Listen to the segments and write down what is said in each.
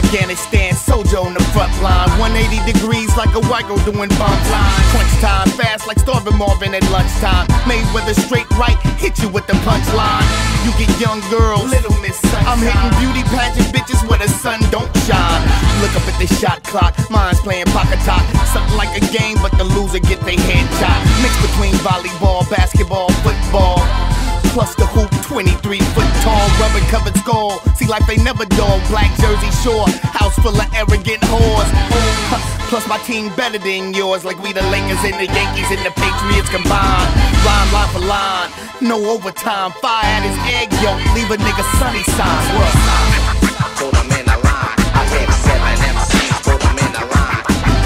Afghanistan, soldier on the front line. 180 degrees like a white girl doing bump line. Crunch time, fast like starving Marvin at lunchtime. Mayweather straight right, hit you with the punchline. You get young girls, Little Miss Sunshine. I'm hitting beauty pageant bitches where the sun don't shine. Look up at the shot clock, mine's playing pocket top. Something like a game, but the loser get their head shot. Mixed between volleyball, basketball, football. Plus the hoop, 23 foot tall, rubber covered skull. See life ain't never dull, black Jersey Shore. House full of arrogant whores. Plus my team better than yours, like we the Lakers and the Yankees and the Patriots combined. Rhyme line for line, no overtime. Fire at his egg yolk, leave a nigga sunny side. Put them in a line, I hit 7 MCs, put them in a line.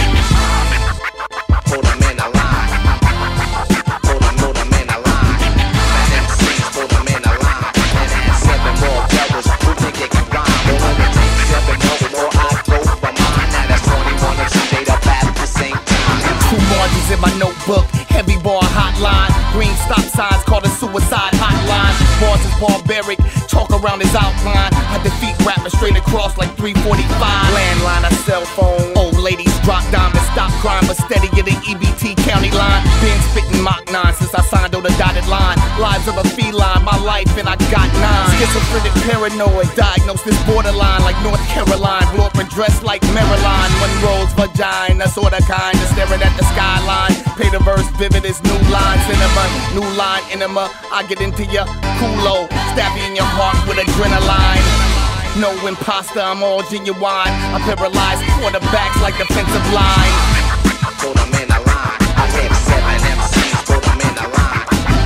Put them in a line. Put them in a line. And MCs, put them in a line. And add 7 more brothers who think they can rhyme. But only take 7 more, I go for mine. Now that's 21 of you straight up at the same time. 2 margins in my notebook, heavy bar hotline. Green stop signs called a suicide hotline. Bars is barbaric, talk around his outline. I defeat rappers straight across like 345. Landline, a cell phone. Old ladies drop diamonds, stop crime, but steady at the EBT county line. Been spitting Mach 9 since I signed on the dotted line. Lives of a feline, my life and I got 9. Schizophrenic paranoid, diagnosed this borderline like North Caroline. Blew up and dressed like Marilyn Monroe's vagina, sorta kinda staring at the skyline. Pay the verse vivid as new line cinema, new line enema. I get into your culo, stab you in your heart with adrenaline. No imposter, I'm all genuine. I paralyze quarterbacks like defensive line. Put them in a line, I hit 7 MCs, put them in a line.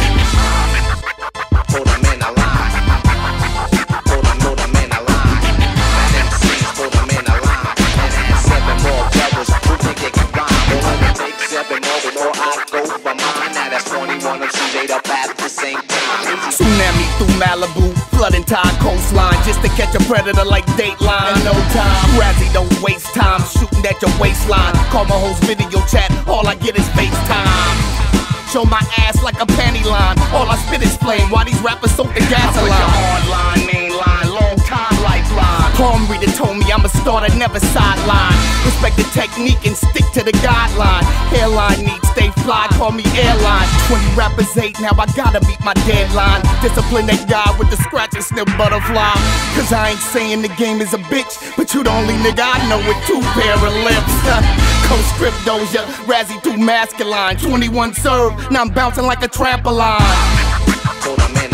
Put them in a line. Put them in a line. And MCs, put them in a line. And add 7 more brothers who think they can rhyme. But only take 7 more, I go for mine. Now that's 21 of you straight up at the same time. Tsunami through Malibu, flooding tide coastline, just to catch a predator like Dateline. In no time, Razzie don't waste time shooting at your waistline. Call my host video chat, all I get is FaceTime. Show my ass like a panty line, all I spit is flame. Why these rappers soak the gasoline? Hardline, main line, long time lifeline. Palm reader told me I'm a starter, never sideline. Respect the technique and stick to the guideline. Hairline neat, stay fly, call me airline. 20 rappers 8, now I gotta meet my deadline. Discipline that guy with the scratch and sniff butterfly. Cause I ain't saying the game is a bitch, but you the only nigga I know with 2 pair of lips. Co-script doja, Razzie too masculine. 21 serve, now I'm bouncing like a trampoline.